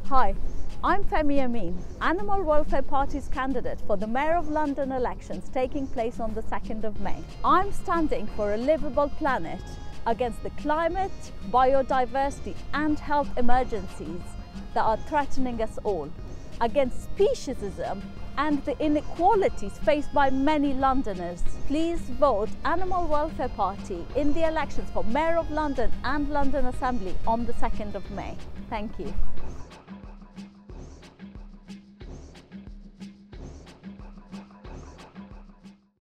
Hi, I'm Femy Amin, Animal Welfare Party's candidate for the Mayor of London elections taking place on the 2nd of May. I'm standing for a livable planet against the climate, biodiversity and health emergencies that are threatening us all, against speciesism and the inequalities faced by many Londoners. Please vote Animal Welfare Party in the elections for Mayor of London and London Assembly on the 2nd of May. Thank you.